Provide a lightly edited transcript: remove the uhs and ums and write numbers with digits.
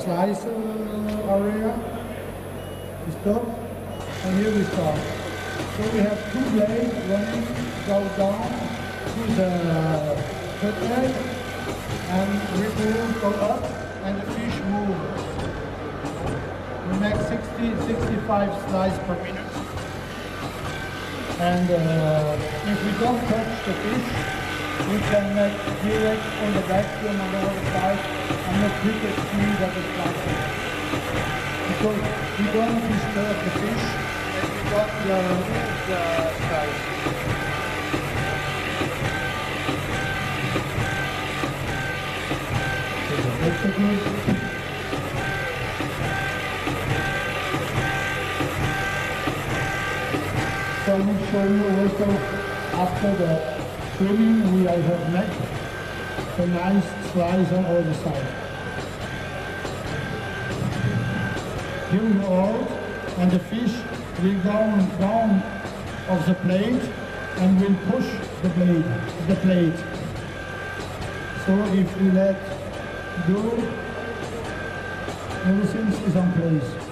slice area. We stop, and here we start. So we have two blades running, go down to the cutlet, and remove, go up, and the fish move. We make 60-65 slices per minute. And if we don't touch the fish, we can make direct on the vacuum on the other side and not quick as speed at the slicing. Because we don't disturb the fish and we don't remove the slice. That's a good. So I will show you also after the trimming we have made a nice slice on all the sides. Here we hold, and the fish will go down of the plate and will push the plate. So if we let go, everything is on place.